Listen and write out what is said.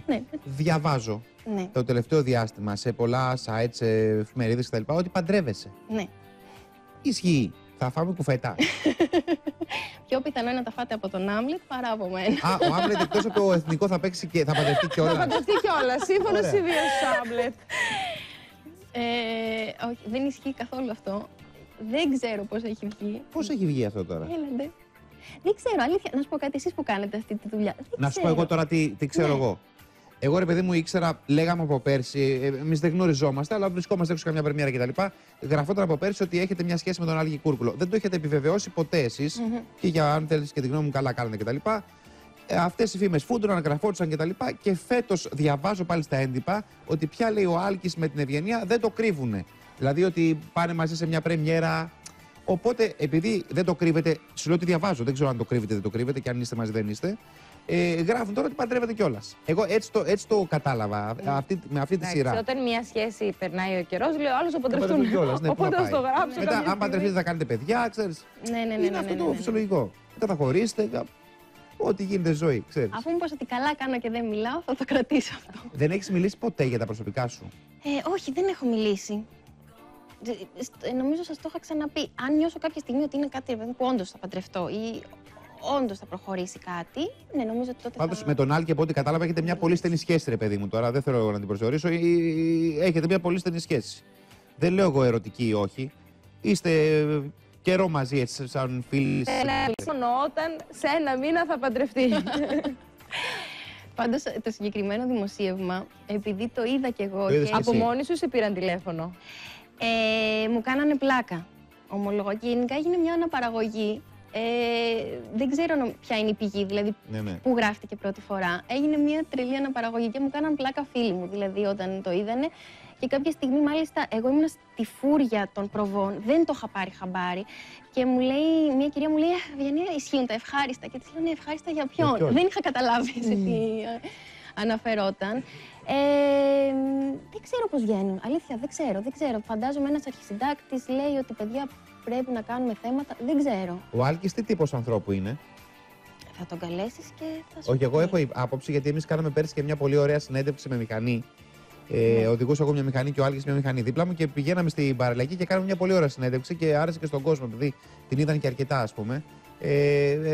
Ναι. Διαβάζω το τελευταίο διάστημα σε πολλά sites, σε εφημερίδες κτλ. Ότι παντρεύεσαι. Ναι. Ισχύει. Θα φάμε κουφέτα. Πιο πιθανό είναι να τα φάτε από τον Άμλετ παρά από μένα. Ο Άμλετ εκτός από το εθνικό θα παίξει και θα παντρευτεί κιόλας. Θα παντρευτεί κιόλας. Σύμφωνος ή βίος Άμλετ. Όχι, δεν ισχύει καθόλου αυτό. Δεν ξέρω πώς έχει βγει. Πώς έχει βγει αυτό τώρα? Έλαντε. Δεν ξέρω, αλήθεια. Να σου πω κάτι, εσείς που κάνετε αυτή τη δουλειά. Να σου πω εγώ τώρα τι ξέρω εγώ. Εγώ ρε παιδί μου ήξερα, λέγαμε από πέρσι, εμείς δεν γνωριζόμαστε, αλλά βρισκόμαστε έξω καμιά πρεμιέρα κτλ. Γραφόταν από πέρσι ότι έχετε μια σχέση με τον Άλκη Κούρκουλο. Δεν το έχετε επιβεβαιώσει ποτέ εσείς. Και για αν θέλεις και τη γνώμη μου, καλά κάνετε κτλ. Αυτές οι φήμες φούντρωναν, γραφόντουσαν κτλ. Και φέτος διαβάζω πάλι στα έντυπα ότι πια λέει ο Άλκης με την Ευγενία δεν το κρύβουνε. Δηλαδή ότι πάνε μαζί σε μια πρεμιέρα. Οπότε επειδή δεν το κρύβετε, σου λέω ότι διαβάζω, δεν ξέρω αν το κρύβετε ή δεν το κρύβετε και αν είστε μαζί δεν είστε. Γράφουν τώρα ότι παντρεύεται κιόλας. Εγώ έτσι το κατάλαβα, με αυτή τη σειρά. Όταν μια σχέση περνάει ο καιρός, λέει ο άλλος θα παντρευτούν κιόλας. Οπότε θα το γράψω. Μετά, αν παντρευτείτε, θα κάνετε παιδιά, ξέρεις. Ναι. Είναι αυτό το φυσιολογικό. Μετά θα χωρίσετε. Ό,τι γίνεται ζωή, ξέρεις. Αφού μου είπες ότι καλά κάνω και δεν μιλάω, θα το κρατήσω αυτό. Δεν έχεις μιλήσει ποτέ για τα προσωπικά σου? Όχι, δεν έχω μιλήσει. Νομίζω σας το είχα ξαναπεί. Αν νιώσω κάποια στιγμή ότι είναι κάτι που όντως θα παντρευτώ ή όντως θα προχωρήσει κάτι, ναι, νομίζω ότι τότε. Πάντως με τον Άλκη, από ό,τι κατάλαβα, έχετε μια πολύ στενή σχέση, ρε παιδί μου. Τώρα δεν θέλω να την προσδιορίσω. Έχετε μια πολύ στενή σχέση. Δεν λέω εγώ ερωτική ή όχι. Είστε καιρό μαζί, έτσι, σαν φίλοι. Μόνο όταν σε ένα μήνα θα παντρευτεί. Πάντως το συγκεκριμένο δημοσίευμα, επειδή το είδα κι εγώ. Και από μόνοι σου σε πήραν τηλέφωνο? Μου κάνανε πλάκα. Ομολογώ. Και γενικά έγινε μια αναπαραγωγή. Δεν ξέρω ποια είναι η πηγή, δηλαδή που γράφτηκε πρώτη φορά. Έγινε μια τρελή αναπαραγωγή και μου κάναν πλάκα φίλοι μου, δηλαδή όταν το είδανε. Και κάποια στιγμή, μάλιστα, εγώ ήμουν στη φούρια των προβών, δεν το είχα πάρει χαμπάρι. Και μου λέει, μια κυρία μου λέει: Ευγενία, ισχύουν τα ευχάριστα. Και της λέω: Ναι, ευχάριστα για ποιον? Δεν είχα καταλάβει σε τι αναφερόταν. Δεν ξέρω πώς βγαίνουν. Αλήθεια, δεν ξέρω. Φαντάζομαι ένας αρχισυντάκτης λέει ότι παιδιά πρέπει να κάνουμε θέματα. Δεν ξέρω. Ο Άλκης τι τύπος ανθρώπου είναι? Θα τον καλέσεις και θα σου Όχι, εγώ έχω άποψη γιατί εμείς κάναμε πέρσι και μια πολύ ωραία συνέντευξη με μηχανή. Οδηγούσα εγώ μια μηχανή και ο Άλκης μια μηχανή δίπλα μου και πηγαίναμε στην παραλλαγή και κάναμε μια πολύ ωραία συνέντευξη και άρεσε και στον κόσμο επειδή την είδαν και αρκετά, ας πούμε.